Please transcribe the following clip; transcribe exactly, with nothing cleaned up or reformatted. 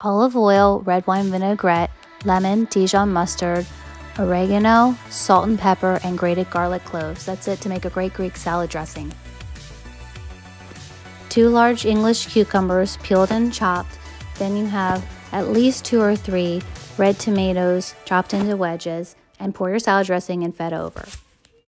olive oil, red wine vinaigrette, lemon, Dijon mustard, oregano, salt and pepper, and grated garlic cloves. That's it to make a great Greek salad dressing. Two large English cucumbers peeled and chopped. Then you have at least two or three red tomatoes chopped into wedges, and pour your salad dressing and fed over.